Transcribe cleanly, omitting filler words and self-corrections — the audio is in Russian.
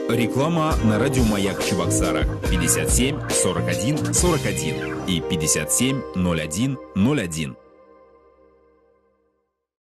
Реклама на радио «Маяк» в Чебоксарах 57 41 41 и 57 01 01.